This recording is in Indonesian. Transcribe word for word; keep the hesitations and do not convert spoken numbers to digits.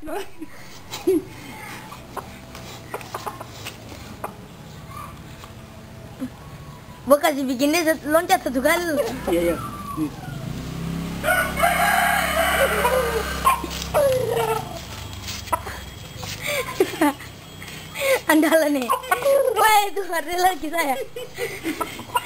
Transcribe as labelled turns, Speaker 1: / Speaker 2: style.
Speaker 1: Gua kasih bikin dia loncat satu kali.
Speaker 2: Iya, iya. Hmm.
Speaker 1: Andalan nih. Wah, itu ada lagi saya.